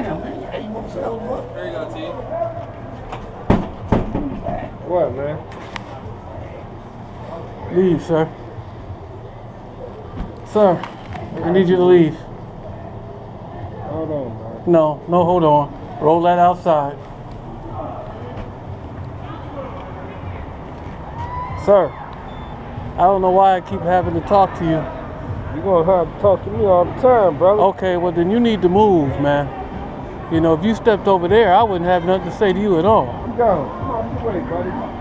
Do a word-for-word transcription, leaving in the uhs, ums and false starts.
Hey, you want to sell what? There you go, T. What, man? Leave, sir. Sir, I need you to leave. Hold on, man. No, no, hold on. Roll that outside. Sir, I don't know why I keep having to talk to you. You're going to have to talk to me all the time, brother. Okay, well then you need to move, man. You know, if you stepped over there, I wouldn't have nothing to say to you at all. I'm gone. Come on, wait, buddy.